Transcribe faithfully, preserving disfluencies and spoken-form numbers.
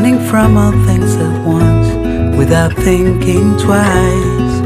running from all things at once without thinking twice.